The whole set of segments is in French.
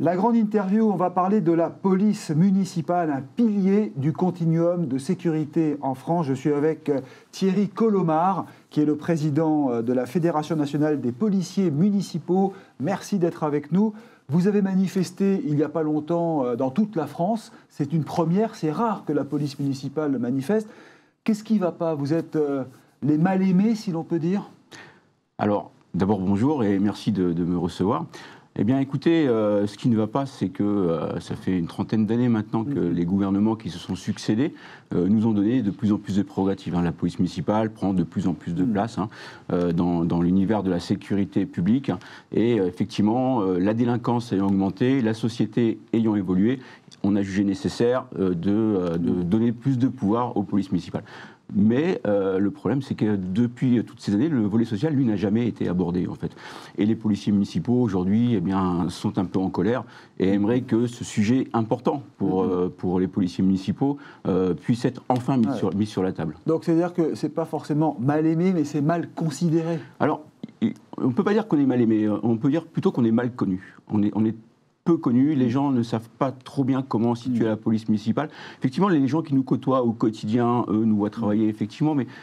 La grande interview, on va parler de la police municipale, un pilier du continuum de sécurité en France. Je suis avec Thierry Colomard, qui est le président de la Fédération nationale des policiers municipaux. Merci d'être avec nous. Vous avez manifesté il n'y a pas longtemps dans toute la France. C'est une première, c'est rare que la police municipale manifeste. Qu'est-ce qui ne va pas? Vous êtes les mal-aimés, si l'on peut dire? Alors, d'abord, bonjour et merci de me recevoir. Eh bien, écoutez, ce qui ne va pas, c'est que ça fait une trentaine d'années maintenant que les gouvernements qui se sont succédés nous ont donné de plus en plus de prérogatives. La police municipale prend de plus en plus de place dans l'univers de la sécurité publique. Et effectivement, la délinquance ayant augmenté, la société ayant évolué, on a jugé nécessaire de donner plus de pouvoir aux polices municipales. Mais le problème, c'est que depuis toutes ces années, le volet social, lui, n'a jamais été abordé, en fait. Et les policiers municipaux, aujourd'hui, eh bien, sont un peu en colère et aimeraient que ce sujet important pour les policiers municipaux puisse être enfin mis sur la table. Donc, c'est-à-dire que ce n'est pas forcément mal aimé, mais c'est mal considéré. Alors, on ne peut pas dire qu'on est mal aimé, on peut dire plutôt qu'on est mal connu. On est peu connu, les gens ne savent pas trop bien comment situer la police municipale. Effectivement, les gens qui nous côtoient au quotidien, eux, nous voient travailler, effectivement, mais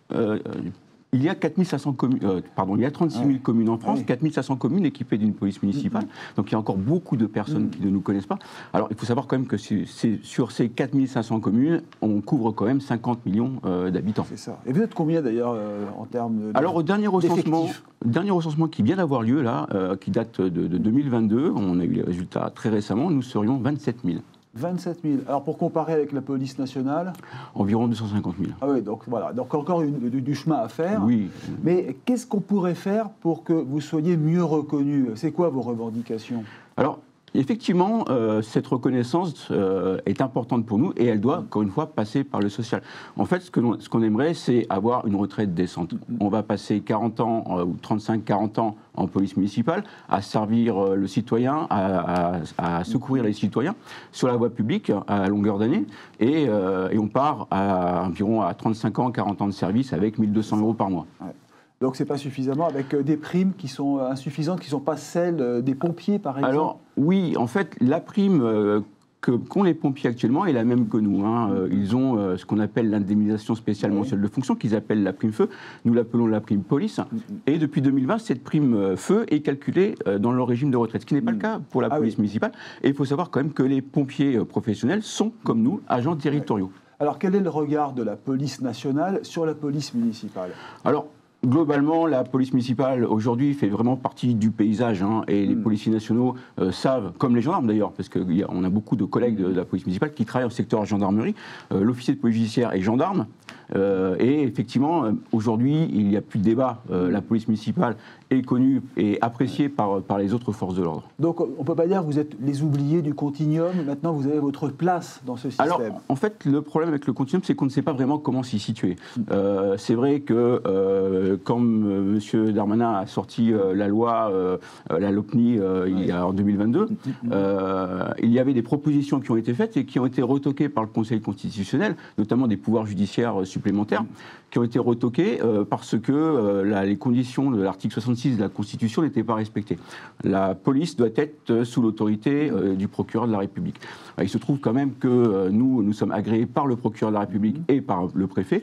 il y a 4500 communes, il y a 36 000 communes en France, 4500 communes équipées d'une police municipale. Donc il y a encore beaucoup de personnes qui ne nous connaissent pas. Alors il faut savoir quand même que sur ces 4500 communes, on couvre quand même 50 millions d'habitants. C'est ça. Et vous êtes combien d'ailleurs en termes de Alors au dernier recensement qui vient d'avoir lieu là, qui date de 2022, on a eu les résultats très récemment, nous serions 27 000. 27 000. Alors pour comparer avec la police nationale? Environ 250 000. Ah oui, donc voilà. Donc encore du chemin à faire. Oui. Mais qu'est-ce qu'on pourrait faire pour que vous soyez mieux reconnus? C'est quoi vos revendications? Alors, effectivement, cette reconnaissance est importante pour nous et elle doit, encore une fois, passer par le social. En fait, ce qu'on aimerait, c'est avoir une retraite décente. On va passer 40 ans ou 35-40 ans en police municipale à servir le citoyen, à secourir les citoyens sur la voie publique à longueur d'année et on part environ à 35 ans, 40 ans de service avec 1 200 € par mois. Ouais. Donc ce n'est pas suffisamment, avec des primes qui sont insuffisantes, qui ne sont pas celles des pompiers, par exemple? Alors oui, en fait, la prime qu'ont les pompiers actuellement est la même que nous. Ils ont ce qu'on appelle l'indemnisation spéciale mensuelle de fonction, qu'ils appellent la prime feu. Nous l'appelons la prime police. Et depuis 2020, cette prime feu est calculée dans leur régime de retraite, ce qui n'est pas le cas pour la police municipale. Et il faut savoir quand même que les pompiers professionnels sont, comme nous, agents territoriaux. Alors quel est le regard de la police nationale sur la police municipale? Alors, globalement, la police municipale, aujourd'hui, fait vraiment partie du paysage. Et les policiers nationaux savent, comme les gendarmes d'ailleurs, parce qu'on a beaucoup de collègues de la police municipale qui travaillent au secteur gendarmerie. L'officier de police judiciaire est gendarme. Et effectivement, aujourd'hui, il n'y a plus de débat. La police municipale est connue et appréciée par les autres forces de l'ordre. Donc, on ne peut pas dire que vous êtes les oubliés du continuum. Maintenant, vous avez votre place dans ce système. Alors, en fait, le problème avec le continuum, c'est qu'on ne sait pas vraiment comment s'y situer. C'est vrai que quand M. Darmanin a sorti la loi, la LOPNI, en 2022, il y avait des propositions qui ont été faites et qui ont été retoquées par le Conseil constitutionnel, notamment des pouvoirs judiciaires supplémentaires, qui ont été retoqués parce que les conditions de l'article 66 de la Constitution n'étaient pas respectées. La police doit être sous l'autorité du procureur de la République. Il se trouve quand même que nous sommes agréés par le procureur de la République et par le préfet,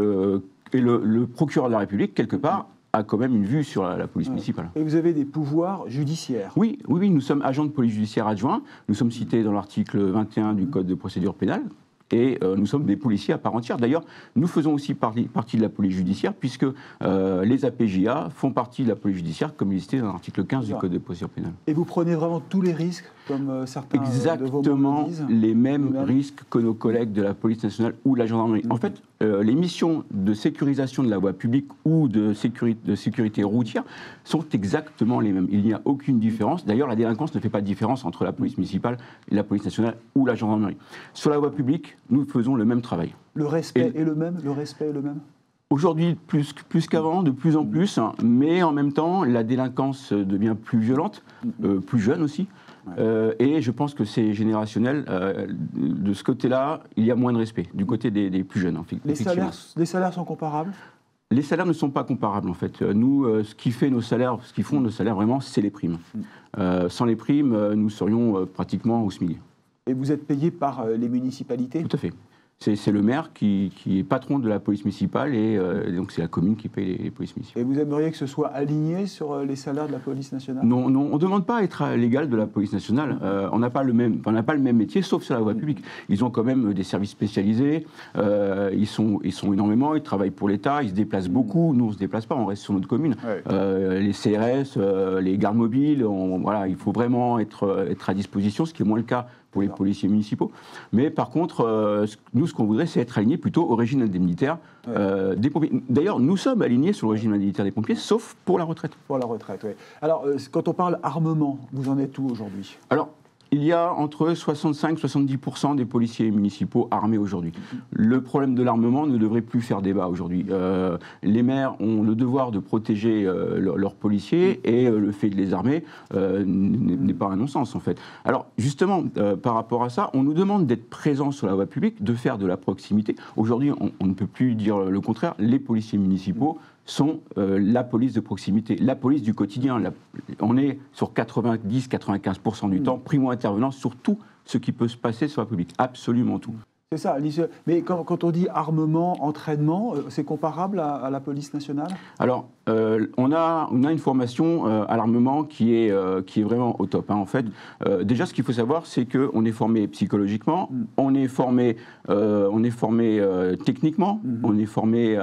et le procureur de la République, quelque part, a quand même une vue sur la police municipale. Et vous avez des pouvoirs judiciaires? Oui, nous sommes agents de police judiciaire adjoints. Nous sommes cités dans l'article 21 du Code de procédure pénale. Et nous sommes des policiers à part entière. D'ailleurs, nous faisons aussi partie de la police judiciaire, puisque les APJA font partie de la police judiciaire, comme listé dans l'article 15 du Code de procédure pénale. Et vous prenez vraiment tous les risques, comme certains de vos membres disent? Les mêmes risques que nos collègues de la police nationale ou de la gendarmerie. En fait, les missions de sécurisation de la voie publique ou de sécurité routière sont exactement les mêmes. Il n'y a aucune différence. D'ailleurs, la délinquance ne fait pas de différence entre la police municipale, la police nationale ou la gendarmerie. Sur la voie publique, nous faisons le même travail. Le respect est le même? Le respect est le même? Aujourd'hui, plus qu'avant, de plus en plus, mais en même temps, la délinquance devient plus violente, plus jeune aussi. Et je pense que c'est générationnel. De ce côté-là, il y a moins de respect, du côté des plus jeunes. Les salaires sont comparables? les salaires ne sont pas comparables en fait. Nous, ce qui font nos salaires vraiment, c'est les primes. Sans les primes, nous serions pratiquement au SMIC. Et vous êtes payé par les municipalités? Tout à fait. C'est le maire qui est patron de la police municipale et donc c'est la commune qui paye les polices municipales. Et vous aimeriez que ce soit aligné sur les salaires de la police nationale? Non, on ne demande pas à être à l'égal de la police nationale. On n'a pas le même métier, sauf sur la voie publique. Ils ont quand même des services spécialisés, ils sont énormément, ils travaillent pour l'État, ils se déplacent beaucoup. Nous, on ne se déplace pas, on reste sur notre commune. Ouais. Les CRS, les gardes mobiles, voilà, il faut vraiment être à disposition, ce qui est moins le cas pour les policiers municipaux. Mais par contre, nous, ce qu'on voudrait, c'est être alignés plutôt au régime indemnitaire des pompiers. D'ailleurs, nous sommes alignés sur le régime indemnitaire des pompiers, sauf pour la retraite. Pour la retraite, oui. Alors, quand on parle armement, vous en êtes où aujourd'hui? Alors, il y a entre 65 et 70% des policiers municipaux armés aujourd'hui. Le problème de l'armement ne devrait plus faire débat aujourd'hui. Les maires ont le devoir de protéger leurs policiers et le fait de les armer n'est pas un non-sens en fait. Alors justement, par rapport à ça, on nous demande d'être présents sur la voie publique, de faire de la proximité. Aujourd'hui, on ne peut plus dire le contraire. Les policiers municipaux sont la police de proximité, la police du quotidien. On est sur 90-95% du temps primo-intervenant sur tout ce qui peut se passer sur la publique, absolument tout. C'est ça, mais quand on dit armement, entraînement, c'est comparable à la police nationale? Alors, on a une formation à l'armement qui est vraiment au top. Hein, en fait, déjà, ce qu'il faut savoir, c'est qu'on est formé psychologiquement, on est formé techniquement, on est formé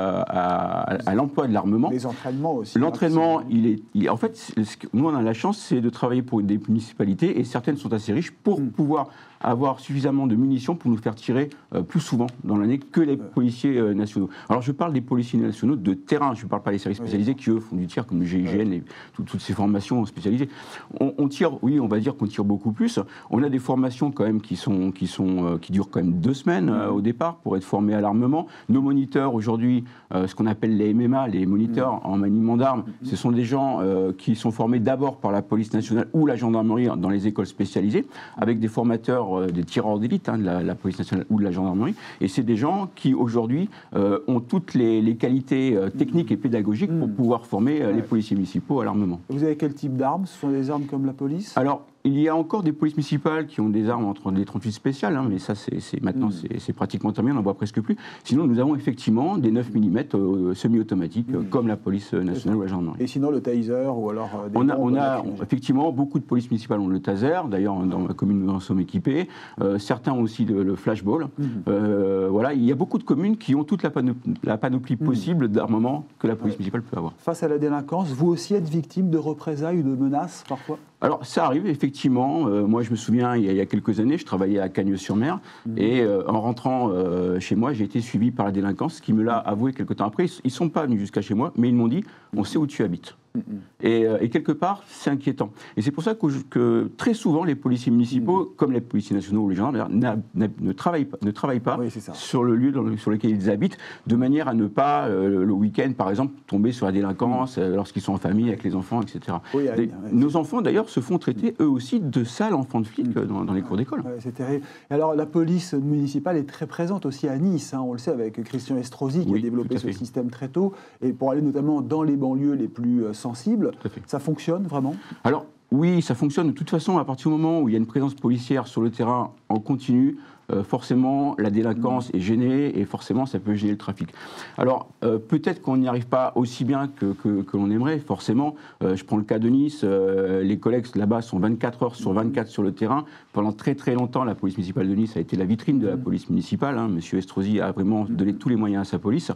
à l'emploi de l'armement. Les entraînements aussi. L'entraînement, en fait, nous, on a la chance, c'est de travailler pour des municipalités, et certaines sont assez riches pour pouvoir avoir suffisamment de munitions pour nous faire tirer plus souvent dans l'année que les policiers nationaux. Alors je parle des policiers nationaux de terrain, je ne parle pas des services spécialisés qui eux font du tir comme le GIGN et toutes ces formations spécialisées. On tire, oui, on va dire qu'on tire beaucoup plus. On a des formations quand même qui durent quand même 2 semaines au départ pour être formés à l'armement. Nos moniteurs aujourd'hui, ce qu'on appelle les MMA, les moniteurs en maniement d'armes, ce sont des gens qui sont formés d'abord par la police nationale ou la gendarmerie dans les écoles spécialisées, avec des formateurs des tireurs d'élite de la police nationale ou de la gendarmerie, et c'est des gens qui aujourd'hui ont toutes les qualités techniques et pédagogiques pour pouvoir former les policiers municipaux à l'armement. Vous avez quel type d'armes? Ce sont des armes comme la police? Alors, il y a encore des polices municipales qui ont des armes entre les 38 spéciales, mais ça, maintenant, c'est pratiquement terminé, on n'en voit presque plus. Sinon, nous avons effectivement des 9 mm semi-automatiques, comme la police nationale ou la gendarmerie. Et sinon, le taser ou alors des on a effectivement, beaucoup de polices municipales ont le taser. D'ailleurs, dans ma commune, nous en sommes équipés. Certains ont aussi le flashball. Voilà, il y a beaucoup de communes qui ont toute la panoplie possible d'armement que la police municipale peut avoir. Face à la délinquance, vous aussi êtes victime de représailles ou de menaces, parfois? Alors, ça arrive, effectivement. Moi, je me souviens, il y a quelques années, je travaillais à Cagnes-sur-Mer, et en rentrant chez moi, j'ai été suivi par la délinquance, qui me l'a avoué quelques temps après. Ils ne sont pas venus jusqu'à chez moi, mais ils m'ont dit « on sait où tu habites ». Et quelque part, c'est inquiétant. Et c'est pour ça que très souvent, les policiers municipaux, comme les policiers nationaux ou les gendarmes, ne travaillent pas sur le lieu sur lequel ils habitent, de manière à ne pas, le week-end, par exemple, tomber sur la délinquance lorsqu'ils sont en famille, avec les enfants, etc. Nos enfants, d'ailleurs, se font traiter, eux aussi, de sales enfants de flics dans les cours d'école. C'est terrible. Alors, la police municipale est très présente aussi à Nice, hein, on le sait, avec Christian Estrosi, qui a développé ce système très tôt, et pour aller notamment dans les banlieues les plus sensibles. Ça fonctionne vraiment? Alors, oui, ça fonctionne. De toute façon, à partir du moment où il y a une présence policière sur le terrain en continu, forcément, la délinquance est gênée et forcément, ça peut gêner le trafic. Alors, peut-être qu'on n'y arrive pas aussi bien que l'on aimerait, forcément. Je prends le cas de Nice. Les collègues là-bas sont 24 heures sur 24 sur le terrain. Pendant très très longtemps, la police municipale de Nice a été la vitrine de la police municipale. Hein. Monsieur Estrosi a vraiment donné tous les moyens à sa police.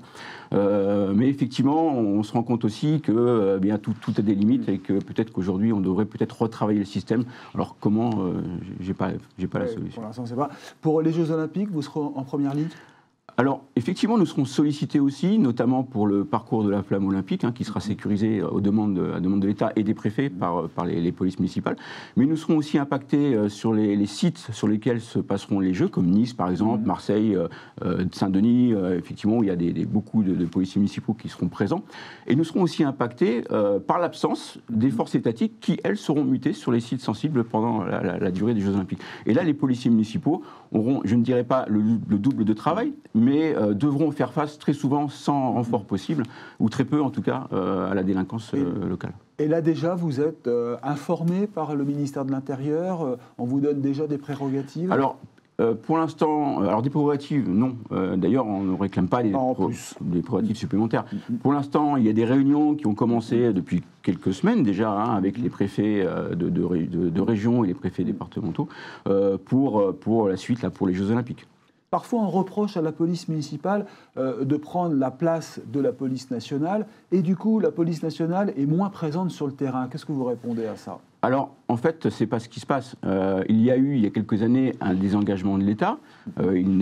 Mais effectivement, on se rend compte aussi que bien, tout a des limites et que peut-être qu'aujourd'hui, on devrait peut-être retravailler le système. Alors, comment j'ai pas la solution. Pour l'instant, on ne sait pas. Pour les Jeux Olympiques, vous serez en première ligue? Alors, effectivement, nous serons sollicités aussi, notamment pour le parcours de la flamme olympique, hein, qui sera sécurisé à demande de l'État et des préfets par les polices municipales. Mais nous serons aussi impactés sur les sites sur lesquels se passeront les Jeux, comme Nice, par exemple, Marseille, Saint-Denis, effectivement, où il y a beaucoup de policiers municipaux qui seront présents. Et nous serons aussi impactés par l'absence des forces étatiques qui, elles, seront mutées sur les sites sensibles pendant la durée des Jeux Olympiques. Et là, les policiers municipaux auront, je ne dirais pas le double de travail, mais devront faire face très souvent sans renfort possible, ou très peu en tout cas, à la délinquance locale. Et là déjà, vous êtes informé par le ministère de l'Intérieur, on vous donne déjà des prérogatives? Alors, pour l'instant, alors des prérogatives, non. D'ailleurs, on ne réclame pas des prérogatives supplémentaires. Pour l'instant, il y a des réunions qui ont commencé depuis quelques semaines déjà, avec les préfets de région et les préfets départementaux pour la suite, là, pour les Jeux Olympiques. Parfois, on reproche à la police municipale de prendre la place de la police nationale, et du coup, la police nationale est moins présente sur le terrain. Qu'est-ce que vous répondez à ça? Alors, en fait, c'est pas ce qui se passe. Il y a eu, il y a quelques années, un désengagement de l'État. On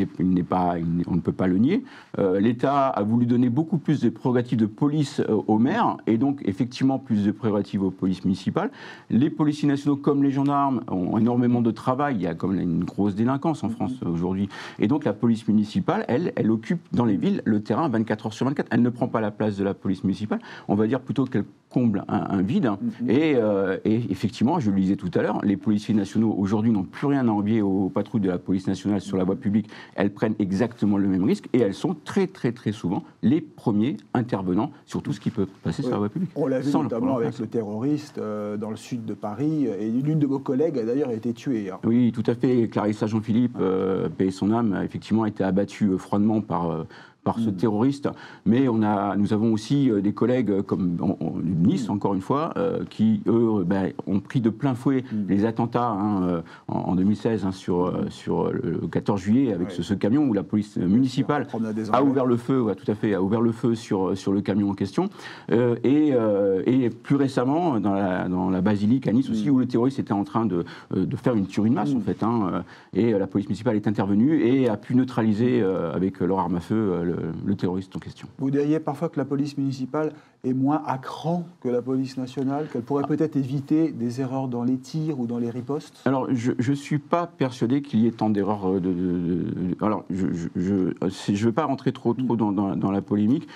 ne peut pas le nier. L'État a voulu donner beaucoup plus de prérogatives de police aux maires, et donc, effectivement, plus de prérogatives aux polices municipales. Les policiers nationaux, comme les gendarmes, ont énormément de travail. Il y a comme une grosse délinquance en France aujourd'hui. Et donc, la police municipale, elle occupe dans les villes le terrain 24 heures sur 24. Elle ne prend pas la place de la police municipale. On va dire plutôt qu'elle comble un vide. Et effectivement, je le disais tout à l'heure, les policiers nationaux aujourd'hui n'ont plus rien à envier aux patrouilles de la police nationale sur la voie publique. Elles prennent exactement le même risque et elles sont très souvent les premiers intervenants sur tout ce qui peut passer sur la voie publique. On l'a vu notamment avec le terroriste dans le sud de Paris, et l'une de vos collègues a d'ailleurs été tuée. Oui, tout à fait. Clarissa Jean-Philippe, paix et son âme, a effectivement été abattue froidement par ce terroriste, mais nous avons aussi des collègues comme Nice, encore une fois, qui, eux, ont pris de plein fouet les attentats en 2016 sur le 14 juillet avec ce camion où la police municipale a ouvert le feu, tout à fait, a ouvert le feu sur le camion en question, et plus récemment dans la basilique à Nice aussi, où le terroriste était en train de faire une tuerie de masse en fait, et la police municipale est intervenue et a pu neutraliser avec leur arme à feu le terroriste en question. Vous diriez parfois que la police municipale est moins à cran que la police nationale, qu'elle pourrait peut-être éviter des erreurs dans les tirs ou dans les ripostes? Alors, je ne suis pas persuadé qu'il y ait tant d'erreurs. Alors, je ne veux pas rentrer trop dans la polémique.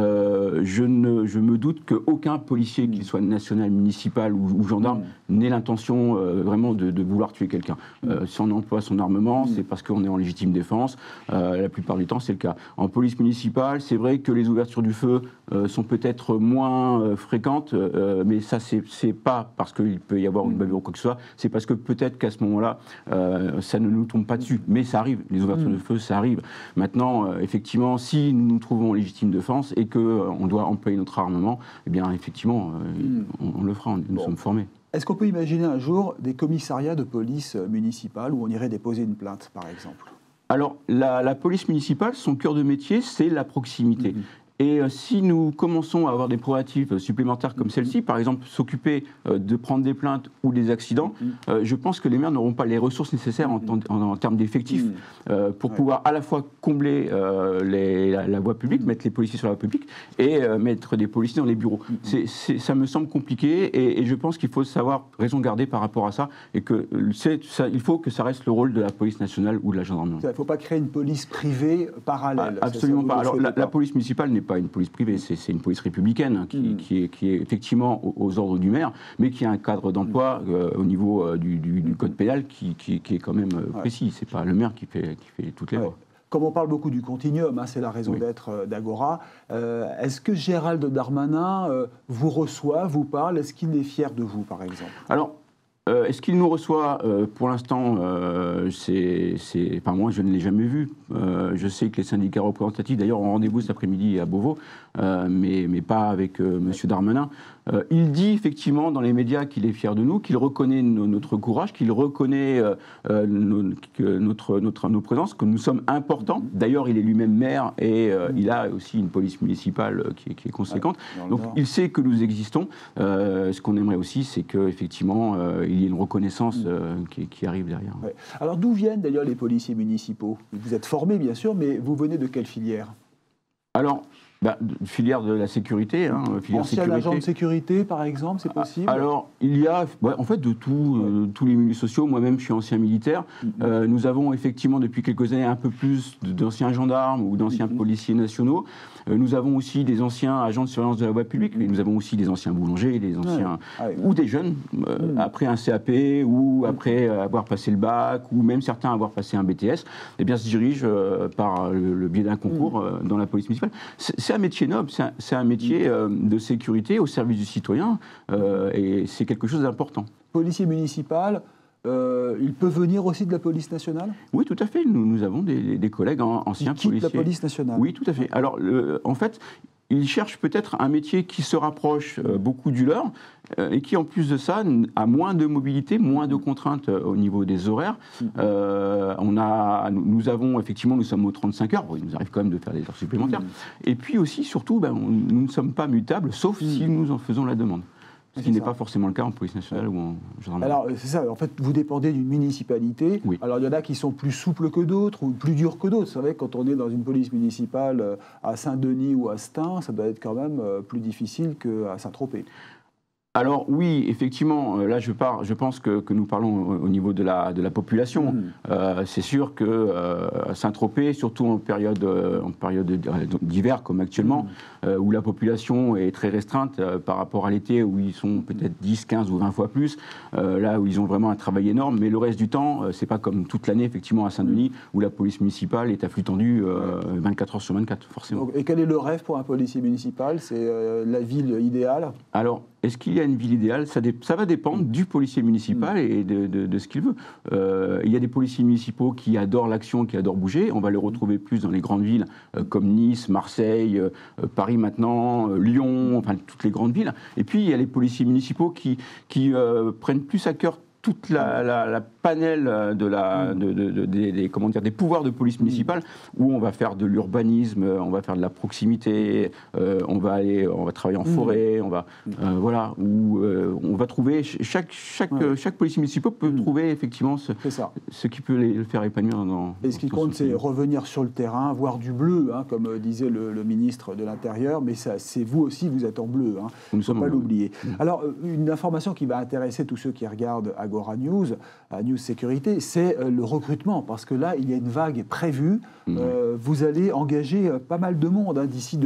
Je me doute qu'aucun policier, qu'il soit national, municipal ou gendarme, n'ait l'intention vraiment de vouloir tuer quelqu'un. Si on emploie son armement, c'est parce qu'on est en légitime défense. La plupart du temps, c'est le cas. En police municipale, c'est vrai que les ouvertures du feu sont peut-être moins fréquentes, mais ça, c'est pas parce qu'il peut y avoir une bavure ou quoi que ce soit, c'est parce que peut-être qu'à ce moment-là, ça ne nous tombe pas dessus. Mais ça arrive, les ouvertures de feu, ça arrive. Maintenant, effectivement, si nous nous trouvons en légitime défense et qu'on doit employer notre armement, eh bien, effectivement, on le fera, nous sommes formés. Est-ce qu'on peut imaginer un jour des commissariats de police municipale où on irait déposer une plainte, par exemple? Alors, la police municipale, son cœur de métier, c'est la proximité. Et si nous commençons à avoir des prérogatives supplémentaires comme celle-ci, par exemple s'occuper de prendre des plaintes ou des accidents, je pense que les maires n'auront pas les ressources nécessaires en termes d'effectifs pour pouvoir à la fois combler la voie publique, mettre les policiers sur la voie publique et mettre des policiers dans les bureaux. Ça me semble compliqué et je pense qu'il faut savoir raison garder par rapport à ça et que il faut que ça reste le rôle de la police nationale ou de la gendarmerie. Il ne faut pas créer une police privée parallèle. Absolument pas. Alors la police municipale n'est pas une police privée, c'est une police républicaine qui est effectivement aux ordres du maire, mais qui a un cadre d'emploi au niveau du code pénal qui est quand même précis. C'est pas le maire qui fait toutes les lois. Comme on parle beaucoup du continuum, c'est la raison d'être d'Agora, est-ce que Gérald Darmanin vous reçoit, vous parle? Est-ce qu'il est fier de vous, par exemple? Alors, est-ce qu'il nous reçoit? Pour l'instant, moi, je ne l'ai jamais vu. Je sais que les syndicats représentatifs, d'ailleurs, ont rendez-vous cet après-midi à Beauvau, mais pas avec M. Darmanin. Il dit effectivement dans les médias qu'il est fier de nous, qu'il reconnaît notre courage, qu'il reconnaît nos présences, que nous sommes importants. D'ailleurs, il est lui-même maire et il a aussi une police municipale qui est conséquente. Donc, il sait que nous existons. Ce qu'on aimerait aussi, c'est qu'effectivement, il y ait une reconnaissance qui arrive derrière. Ouais. Alors, d'où viennent d'ailleurs les policiers municipaux? Vous êtes formés, bien sûr, mais vous venez de quelle filière? Alors, Filière de la sécurité. Hein, filière ancien sécurité. agent de sécurité, par exemple, c'est possible? Alors, il y a en fait de tout, tous les milieux sociaux. Moi-même, je suis ancien militaire. Nous avons effectivement depuis quelques années un peu plus d'anciens gendarmes ou d'anciens policiers nationaux. Nous avons aussi des anciens agents de surveillance de la voie publique, mais nous avons aussi des anciens boulangers, des anciens ou des jeunes après un CAP ou après avoir passé le bac ou même certains avoir passé un BTS, eh bien se dirigent par le biais d'un concours dans la police municipale. C'est un métier noble, c'est un métier de sécurité au service du citoyen et c'est quelque chose d'important. Policier municipal, il peut venir aussi de la police nationale? Oui, tout à fait. Nous avons des collègues anciens policiers. Qui quittent la police nationale? Oui, tout à fait. Alors, en fait, ils cherchent peut-être un métier qui se rapproche beaucoup du leur et qui, en plus de ça, a moins de mobilité, moins de contraintes au niveau des horaires. Nous avons, effectivement, nous sommes aux 35 heures. Bon, il nous arrive quand même de faire des heures supplémentaires. Et puis aussi, surtout, nous ne sommes pas mutables, sauf si nous en faisons la demande. Ce qui n'est pas forcément le cas en police nationale ou en gendarmerie. Alors, c'est ça, en fait, vous dépendez d'une municipalité. Oui. Alors, il y en a qui sont plus souples que d'autres ou plus durs que d'autres. Vous savez, quand on est dans une police municipale à Saint-Denis ou à Stein, ça doit être quand même plus difficile qu'à Saint-Tropez. Alors oui, effectivement, là je pense que nous parlons au niveau de la population. C'est sûr que Saint-Tropez, surtout en période d'hiver comme actuellement, où la population est très restreinte par rapport à l'été où ils sont peut-être 10, 15 ou 20 fois plus, là où ils ont vraiment un travail énorme, mais le reste du temps, c'est pas comme toute l'année effectivement à Saint-Denis où la police municipale est à flux tendu 24 heures sur 24 forcément. Donc, et quel est le rêve pour un policier municipal? C'est la ville idéale? Alors, est-ce qu'il y a une ville idéale? Ça va dépendre du policier municipal et de ce qu'il veut. Il y a des policiers municipaux qui adorent l'action, qui adorent bouger. On va les retrouver plus dans les grandes villes comme Nice, Marseille, Paris maintenant, Lyon, enfin toutes les grandes villes. Et puis il y a les policiers municipaux qui prennent plus à cœur toute la panel des pouvoirs de police municipale où on va faire de l'urbanisme, on va faire de la proximité, on va travailler en forêt, on va on va trouver chaque policier municipal peut trouver effectivement ce qui peut le faire épanouir dans. Et ce qui compte, c'est revenir sur le terrain, voir du bleu, hein, comme disait le ministre de l'Intérieur, mais c'est vous aussi, vous êtes en bleu, hein. Il ne faut pas l'oublier. Alors, une information qui va intéresser tous ceux qui regardent Agora News, à News Sécurité, c'est le recrutement, parce que là, il y a une vague prévue. Vous allez engager pas mal de monde d'ici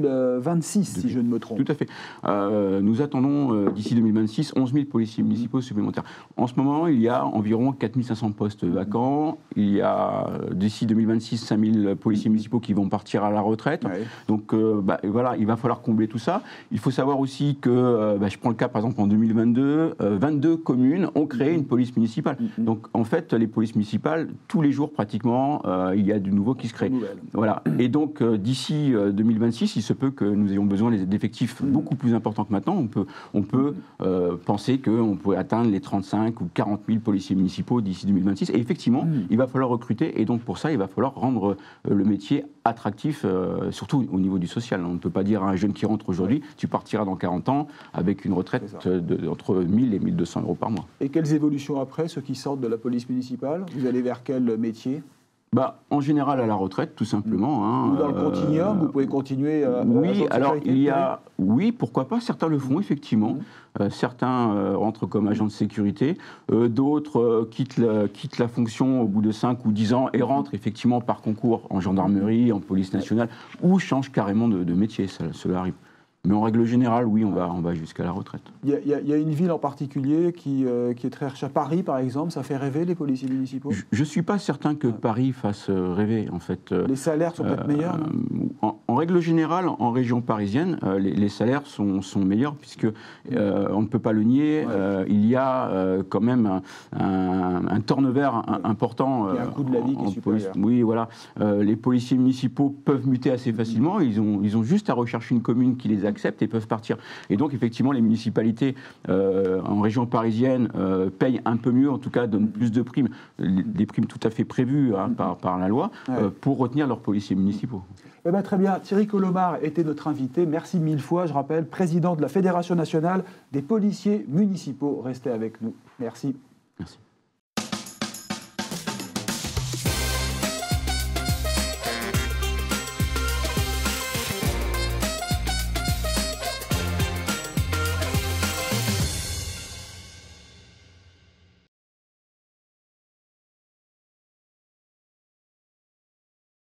2026, si je ne me trompe. Tout à fait. Nous attendons d'ici 2026 11 000 policiers municipaux supplémentaires. En ce moment, il y a environ 4 500 postes vacants. Il y a d'ici 2026 5 000 policiers municipaux qui vont partir à la retraite. Ouais. Donc voilà, il va falloir combler tout ça. Il faut savoir aussi que, je prends le cas par exemple en 2022, 22 communes ont créé une police municipale. Donc en fait, les polices municipales, tous les jours pratiquement, il y a du nouveau qui se crée. Voilà. Et donc d'ici 2026, il se peut que nous ayons besoin d'effectifs beaucoup plus importants que maintenant. On peut penser qu'on pourrait atteindre les 35 ou 40 000 policiers municipaux d'ici 2026. Et effectivement, il va falloir recruter. Et donc pour ça, il va falloir rendre le métier attractif, surtout au niveau du social. On ne peut pas dire à un jeune qui rentre aujourd'hui, tu partiras dans 40 ans avec une retraite entre 1 000 et 1 200 euros par mois. Et quelles évolutions après, ceux qui sortent de la police municipale? Vous allez vers quel métier? En général à la retraite, tout simplement. Hein, ou dans le continuum, vous pouvez continuer à... Oui, alors il y a... Oui, pourquoi pas, certains le font effectivement. Certains rentrent comme agents de sécurité, d'autres quittent la fonction au bout de 5 ou 10 ans et rentrent effectivement par concours en gendarmerie, en police nationale, ou changent carrément de métier, cela arrive. Mais en règle générale, oui, on va jusqu'à la retraite. Il y a une ville en particulier qui est très riche. Paris, par exemple, ça fait rêver les policiers municipaux? Je ne suis pas certain que Paris fasse rêver, en fait. Les salaires sont peut-être meilleurs? En règle générale, en région parisienne, les salaires sont meilleurs, puisque on ne peut pas le nier, il y a quand même un turnover important. Il y a un coût de la vie qui est supérieur. Oui, voilà. Les policiers municipaux peuvent muter assez facilement. Ils ont juste à rechercher une commune qui les acceptent et peuvent partir. Et donc, effectivement, les municipalités en région parisienne payent un peu mieux, en tout cas, donnent plus de primes, des primes tout à fait prévues par la loi, pour retenir leurs policiers municipaux. Eh bien, très bien. Thierry Colomard était notre invité. Merci 1000 fois. Je rappelle, président de la Fédération nationale des policiers municipaux. Restez avec nous. Merci. Merci.